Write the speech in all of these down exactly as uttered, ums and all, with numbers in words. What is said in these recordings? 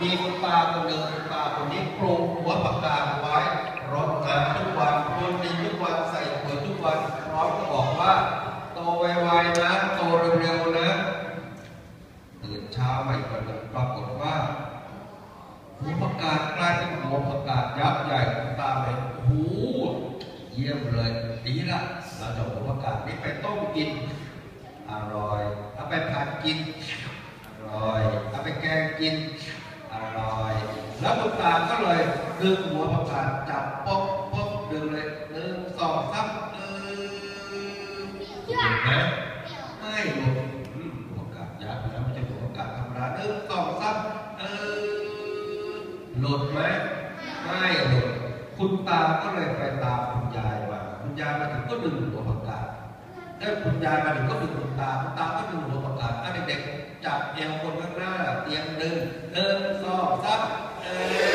มีคุณตาคนหนึ่งคุณตาคนนี้ปลูกหัวผักกาดไว้รดน้ำทุกวันพรวนดินทุกวันใส่ปุ๋ยทุกวันพร้อมกับบอกว่าโตไวๆนะโตเร็วๆนะตื่นเช้ามาอีกวันหนึ่งปรากฏว่าหัวผักกาดกลายเป็นหัวผักกาดยักษ์ใหญ่คุณตาเลยโอ้โหเยี่ยมเลยดีละเราจะหัวผักกาดนี้ไปต้มกินอร่อยเอาไปผัดกินอร่อยเอาไปแกงกินอร่อยแล้วคุณตาก็เลยดึงหัวผักกาดจับป๊อกป๊อกดึงเลยหนึ่งสองสามหนึ่งเห็นไหมไม่หลุดหัวผักกาดยักษ์แล้วไม่ใช่หัวผักกาดธรรมดาหนึ่งสองสามเออหลุดไหมไม่หลุดคุณตาก็เลยไปตามคุณยายมาคุณยายมาถึงก็ดึงหัวผักกาดแล้วคุณยายมาถึงก็ดึงคุณตาคุณตาก็ดึงหัวผักกาดถ้าเด็กๆจับเอวคนข้างหน้าเตรียมดึงหนึ่งสองสามเอ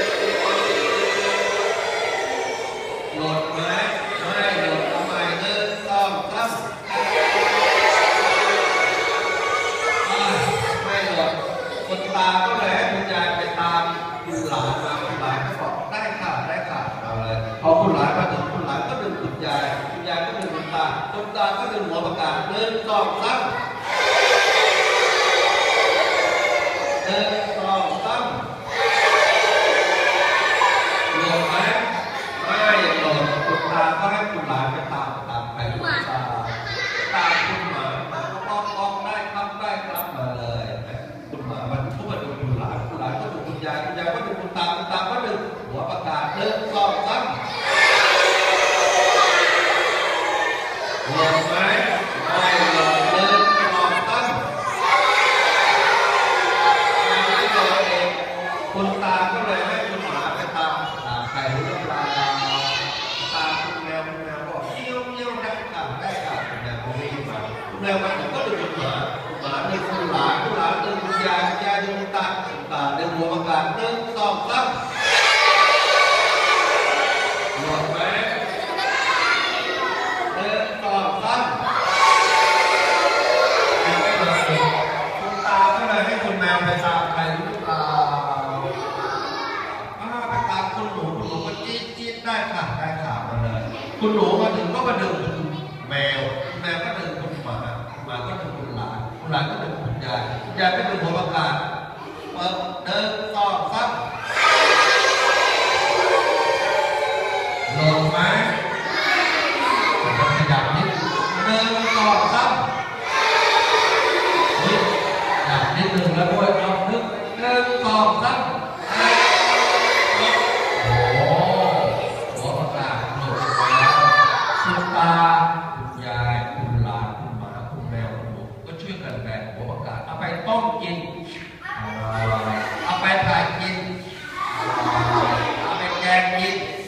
อหลุดไหมไม่หลุดทำไมหนึ่งสองสามไม่หลุดคุณตาก็เลยให้คุณยายไปตามคุณหลานมาคุณหลานก็บอกได้ค่ะได้ค่ะเอาเลยพอคุณหลานมาถึงคุณหลานก็ดึงคุณยายคุณยายก็ดึงคุณตาคุณตาก็ดึงหัวผักกาดหนึ่งสองสามหนึ่งสองสามหลุดไหมไม่หลุดคุณตาก็ให้คุณหลานไปตามตามไปคุณตาตามคุณหมาหมาก็บอกบอกได้ครับได้ครับมาเลยคุณหมามันทุกวันดูคุณหลานคุณหลานก็ดูคุณยายคุณยายก็ดูคุณตาคุณตาก็ดึงหัวผักกาดหนึ่งสองสามหลุดไหมไม่หลุดหนึ่งสองสามคุณตาก็เลยให้คุณหมาไปตามตามใครรู้เรื่องราวตามคุณแมวคุณแมวบอกเยี่ยวเยี่ยวได้ค่ะได้ค่ะคุณแมวเขาวิ่งมาคุณแมวมาถึงก็ดึงคุณหมาคุณหมาดึงคุณหลานคุณหลานดึงคุณยายยายดึงคุณตาคุณตาดึงหัวผักกาดหนึ่งสองสามหลุดไหมหนึ่งสองสามคุณตาก็เลยให้คุณแมวไปตามใครรู้เปล่าไปตามคุณหนูคุณหนูก็จี๊ดจี๊ดได้ค่ะได้ค่ะมาเลยคุณหนูมาถึงก็มาดึงคุณแมวแมวก็ดึงคุณหมาหมาก็ดึงคุณหลานคุณหลานก็ดึงคุณยายคุณยายก็ดึงหัวผักกาดเปิดเดินสองสามหล่นไหมขยับนิดหนึ่งสองสามนี่ขยับนิดหนึ่งแล้วด้วยเอานึกหนึ่งสองสามโอ้โหหัวผักกาดหลุดไปแล้วคุณตาคุณยายคุณหลานคุณหมาคุณแมวคุณหนูก็ช่วยกันแบกหัวผักกาดเอาไปต้มกินเอาไปผัดกินเอาไปแกงกิน